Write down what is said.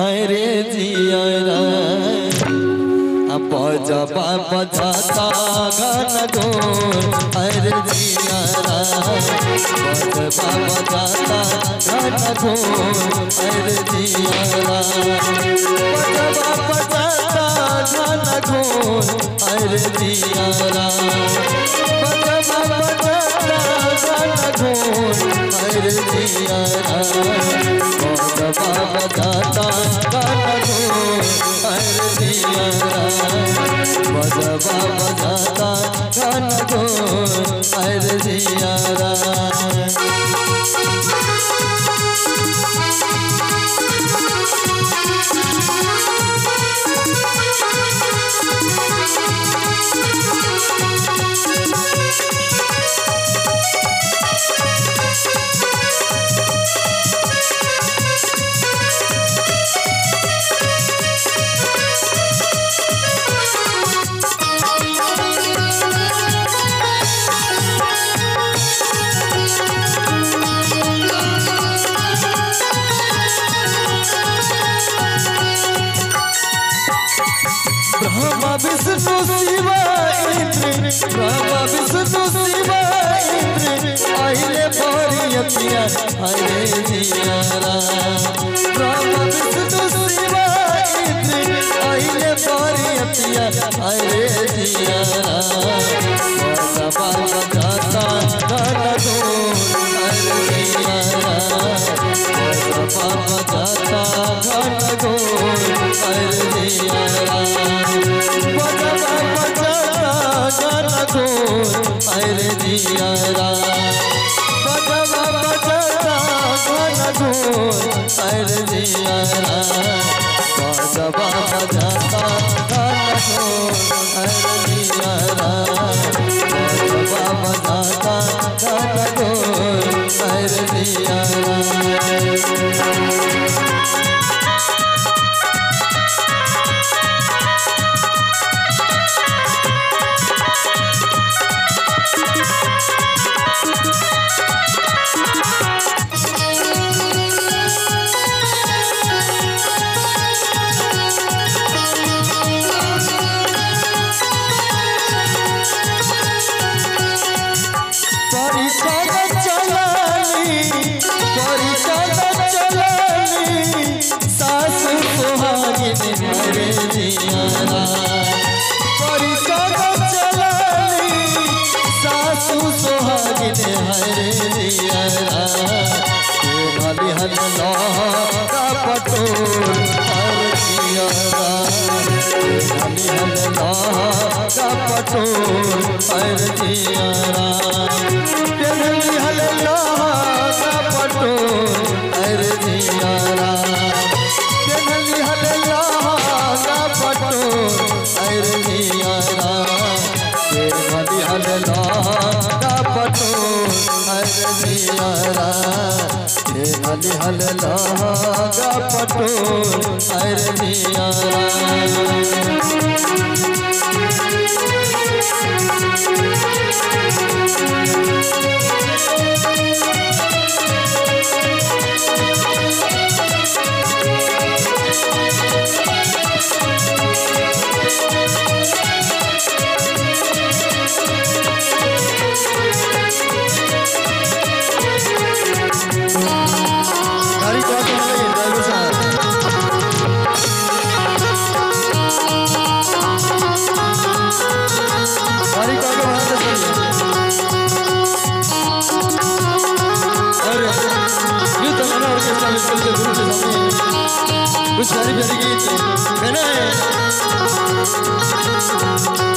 हरे जियारा बजबा बजाता गान गोर हरे जियारा बजबा बजाता गान गोर हरे जियारा बजबा बजाता गान गोर हरे जियारा बजबा बजाता गान गोर हरे जियारा बजबा बजाता गान गोर हरे जियारा बजबा बजाता गान गोर हरे जियारा ब्रह्मा विष्णु शिव इंद्र ब्रह्मा विष्णु शिव इंद्र आइले परियतिया हरे जियारा ब्रह्मा विष्णु शिव इंद्र आइले परियतिया हरे जियारा बजबा बजाता गान गोर हरे जियारा बजबा बजाता गान गोर हरे जियारा बजबा बजाता गान गोर हरे जियारा बजबा बजाता गान गोर हरे जियारा बजबा बजाता गान गोर हरे जियारा बजबा बजाता गान गोर हरे जियारा हरे जियारा परिषद चलाली सासु सोहागिन हरे जियारा भली हल का पटोर हरे जियारा भली हल का पटोर हरे जियारा भली हल का पटोर हरे जियारा हरे जियारा भली हल का पटोर हरे जियारा भली हल का पटोर हरे जियारा कुछ प्यारी प्यारी गीत मैंने